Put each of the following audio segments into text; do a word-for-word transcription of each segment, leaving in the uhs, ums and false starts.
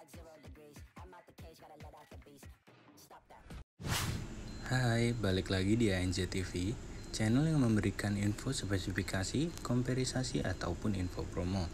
Hai, balik lagi di A N Z T V, channel yang memberikan info spesifikasi, komperisasi, ataupun info promo.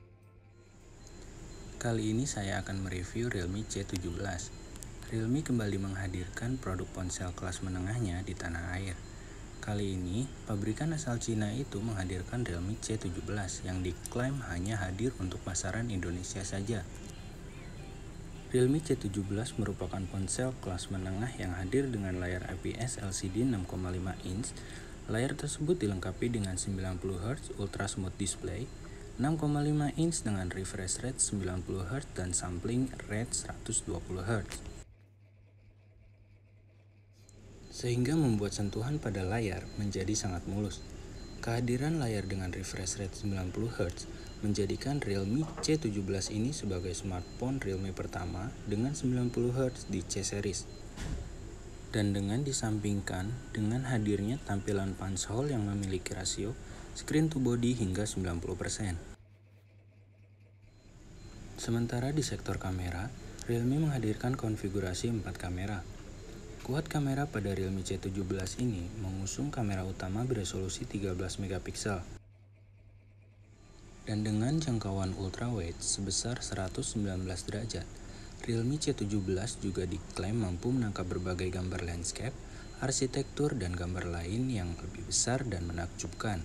Kali ini saya akan mereview Realme C tujuh belas. Realme kembali menghadirkan produk ponsel kelas menengahnya di tanah air. Kali ini, pabrikan asal Cina itu menghadirkan Realme C tujuh belas yang diklaim hanya hadir untuk pasaran Indonesia saja. Realme C tujuh belas merupakan ponsel kelas menengah yang hadir dengan layar I P S L C D enam koma lima inch. Layar tersebut dilengkapi dengan sembilan puluh hertz Ultra Smooth Display, enam koma lima inch dengan refresh rate sembilan puluh hertz dan sampling rate seratus dua puluh hertz. Sehingga membuat sentuhan pada layar menjadi sangat mulus. Kehadiran layar dengan refresh rate sembilan puluh hertz menjadikan Realme C tujuh belas ini sebagai smartphone Realme pertama dengan sembilan puluh hertz di C series. Dan dengan disampingkan dengan hadirnya tampilan punch hole yang memiliki rasio screen to body hingga sembilan puluh persen. Sementara di sektor kamera, Realme menghadirkan konfigurasi empat kamera. Kuat kamera pada Realme C tujuh belas ini mengusung kamera utama beresolusi tiga belas megapiksel. Dan dengan jangkauan ultrawide sebesar seratus sembilan belas derajat, Realme C tujuh belas juga diklaim mampu menangkap berbagai gambar landscape, arsitektur, dan gambar lain yang lebih besar dan menakjubkan.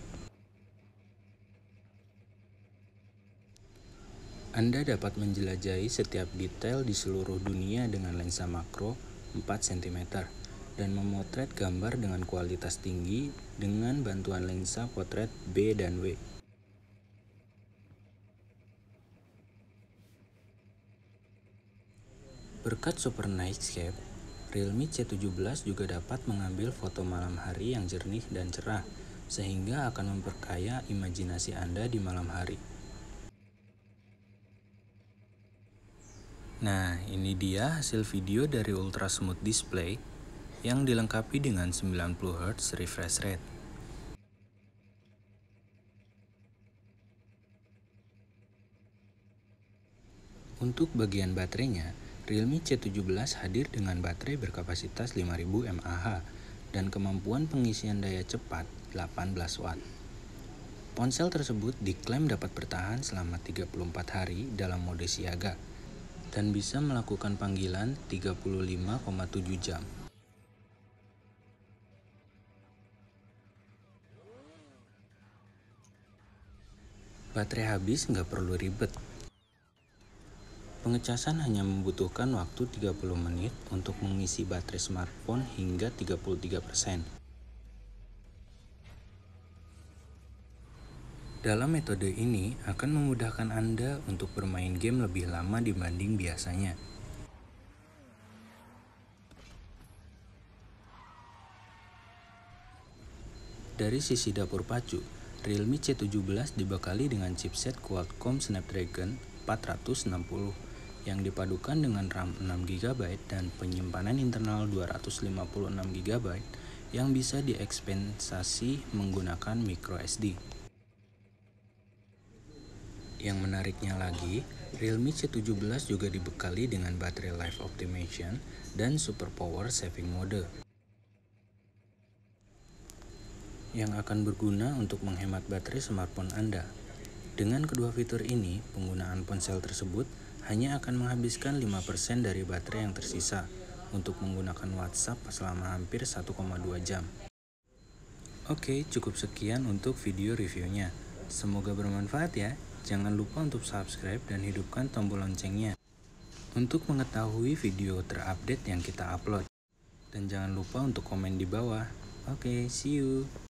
Anda dapat menjelajahi setiap detail di seluruh dunia dengan lensa makro empat sentimeter dan memotret gambar dengan kualitas tinggi dengan bantuan lensa potret B dan W. Berkat super nightscape, Realme C tujuh belas juga dapat mengambil foto malam hari yang jernih dan cerah, sehingga akan memperkaya imajinasi Anda di malam hari. Nah, ini dia hasil video dari Ultra Smooth Display yang dilengkapi dengan sembilan puluh hertz refresh rate. Untuk bagian baterainya, Realme C tujuh belas hadir dengan baterai berkapasitas lima ribu mAh dan kemampuan pengisian daya cepat delapan belas watt. Ponsel tersebut diklaim dapat bertahan selama tiga puluh empat hari dalam mode siaga dan bisa melakukan panggilan tiga puluh lima koma tujuh jam. Baterai habis nggak perlu ribet. Pengecasan hanya membutuhkan waktu tiga puluh menit untuk mengisi baterai smartphone hingga tiga puluh tiga persen. Dalam metode ini akan memudahkan Anda untuk bermain game lebih lama dibanding biasanya. Dari sisi dapur pacu, Realme C tujuh belas dibekali dengan chipset Qualcomm Snapdragon empat ratus enam puluh yang dipadukan dengan RAM enam giga byte dan penyimpanan internal dua ratus lima puluh enam giga byte yang bisa diekspensasi menggunakan micro S D. Yang menariknya lagi, Realme C tujuh belas juga dibekali dengan baterai life optimization dan super power saving mode yang akan berguna untuk menghemat baterai smartphone Anda. Dengan kedua fitur ini, penggunaan ponsel tersebut hanya akan menghabiskan lima persen dari baterai yang tersisa untuk menggunakan WhatsApp selama hampir satu koma dua jam. Oke, cukup sekian untuk video reviewnya. Semoga bermanfaat ya. Jangan lupa untuk subscribe dan hidupkan tombol loncengnya untuk mengetahui video terupdate yang kita upload. Dan jangan lupa untuk komen di bawah. Oke, see you.